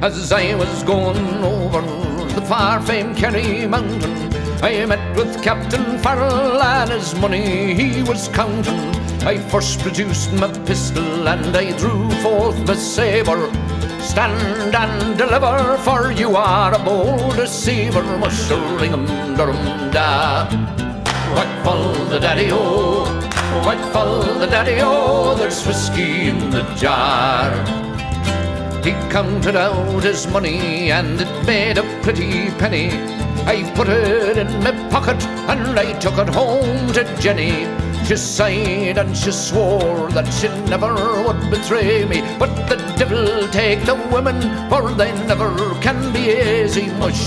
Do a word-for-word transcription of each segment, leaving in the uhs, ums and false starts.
As I was going over the far-famed Kerry Mountain, I met with Captain Farrell and his money he was counting. I first produced my pistol and I drew forth my sabre. Stand and deliver, for you are a bold deceiver. Mush-a-ring-a-dum-da. Whack fall the daddy-o, whack fall the daddy-o, there's whiskey in the jar. He counted out his money and it made a pretty penny. I put it in my pocket and I took it home to Jenny. She sighed and she swore that she never would betray me, but the devil take the women, for they never can be easy.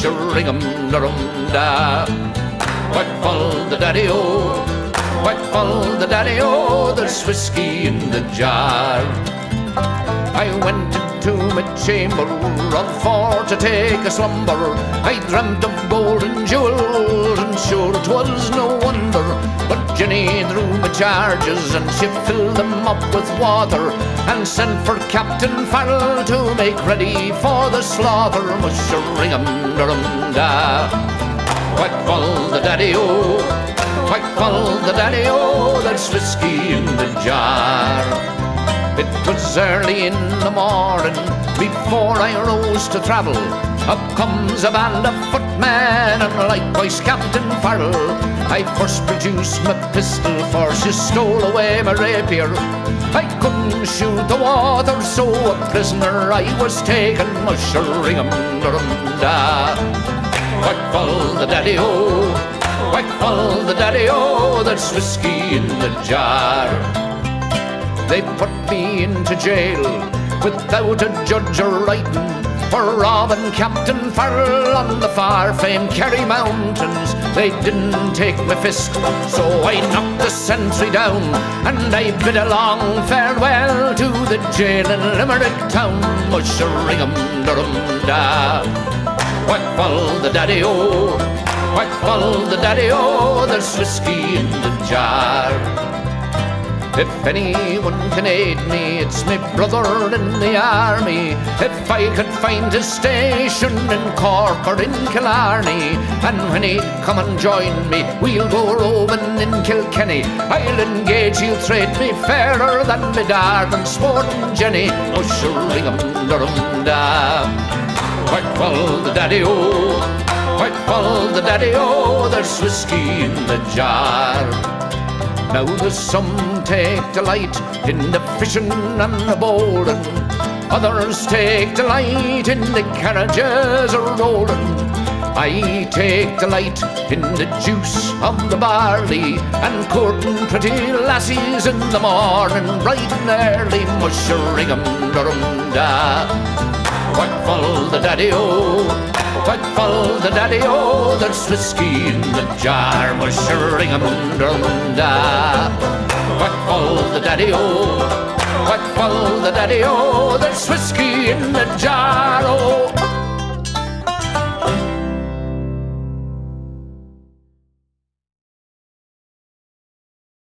Mush-a-ring-a-dum-da. Whack fall the daddy-o, whack fall the daddy-o, there's whiskey in the jar. I went into my chamber all for to take a slumber. I dreamt of gold and jewels, and sure 'twas no wonder. But Jenny drew my charges and she filled them up with water, and sent for Captain Farrell to make ready for the slaughter. Mush-a-ring-a-dum-da. Whack fall the daddy-o, whack fall the daddy-o, there's whiskey in the jar. It was early in the morning, before I rose to travel. Up comes a band of footmen and likewise Captain Farrell. I first produced my pistol, for she stole away my rapier. I couldn't shoot the water, so a prisoner I was taken. Mush-a-ring-a-dum-da. Whack fall the daddy-o, whack fall the daddy-o, there's whiskey in the jar. They put me into jail without a judge or writing, for robbing Captain Farrell on the far-famed Kerry Mountains. They didn't take my fist, so I knocked the sentry down, and I bid a long farewell to the jail in Limerick town. Mush-a-ring-a-dum-da. Whack fall the daddy-o, whack fall the daddy-o, there's whiskey in the jar. If anyone can aid me, it's my brother in the army. If I could find a station in Cork or in Killarney, and when he'd come and join me, we'll go roving in Kilkenny. I'll engage he'll trade me fairer than me darling sporting Jenny. Mush-a-ring-a-dum-da. Whack fall the daddy-o, whack fall the daddy-o, there's whiskey in the jar. Now there's some take delight in the fishing and the bowling, others take delight in the carriages a rolling. I take delight in the juice of the barley, and courting pretty lassies in the morning bright and early. Mush-a-ring-a-dum-da. Whack fall the daddy-o, whack fall the daddy-o, there's whiskey in the jar. Mush-a-ring-a-dum-da. Whack fall the daddy-o, whack fall the daddy-o, there's whiskey in the jar. Oh,